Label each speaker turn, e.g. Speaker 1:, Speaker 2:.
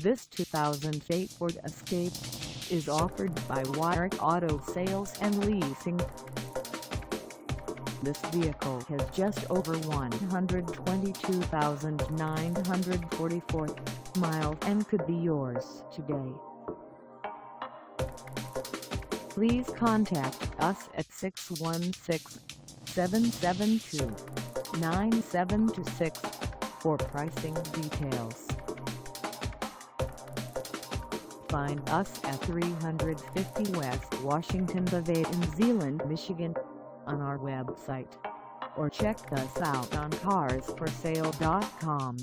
Speaker 1: This 2008 Ford Escape is offered by Wyrick Auto Sales and Leasing. This vehicle has just over 122,944 miles and could be yours today. Please contact us at 616-772-9726 for pricing details. Find us at 350 West Washington Ave in Zeeland, Michigan, on our website, or check us out on carsforsale.com.